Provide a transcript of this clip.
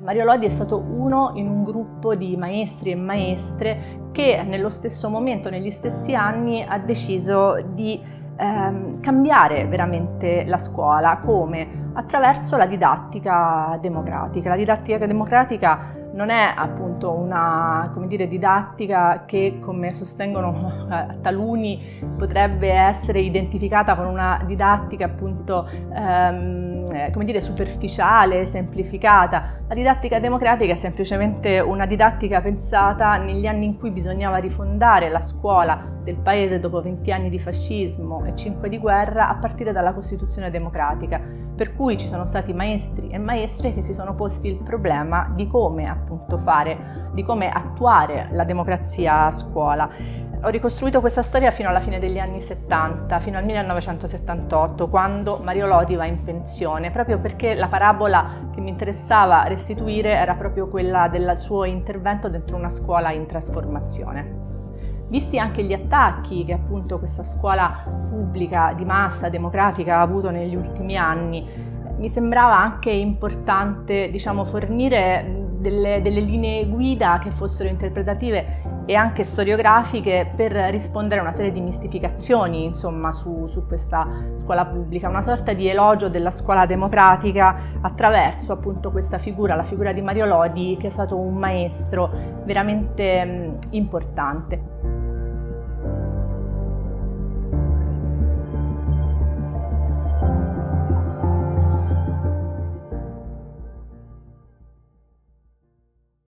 Mario Lodi è stato uno in un gruppo di maestri e maestre che nello stesso momento, negli stessi anni, ha deciso di cambiare veramente la scuola. Come? Attraverso la didattica democratica. La didattica democratica non è appunto una, come dire, didattica che, come sostengono taluni, potrebbe essere identificata con una didattica appunto come dire, superficiale, semplificata. La didattica democratica è semplicemente una didattica pensata negli anni in cui bisognava rifondare la scuola del paese dopo 20 anni di fascismo e 5 di guerra a partire dalla Costituzione democratica, per cui ci sono stati maestri e maestre che si sono posti il problema di come appunto fare, di come attuare la democrazia a scuola. Ho ricostruito questa storia fino alla fine degli anni 70, fino al 1978, quando Mario Lodi va in pensione, proprio perché la parabola che mi interessava restituire era proprio quella del suo intervento dentro una scuola in trasformazione. Visti anche gli attacchi che appunto questa scuola pubblica di massa democratica ha avuto negli ultimi anni, mi sembrava anche importante, diciamo, fornire delle linee guida che fossero interpretative e anche storiografiche per rispondere a una serie di mistificazioni, insomma, su questa scuola pubblica, una sorta di elogio della scuola democratica attraverso appunto questa figura, la figura di Mario Lodi, che è stato un maestro veramente importante.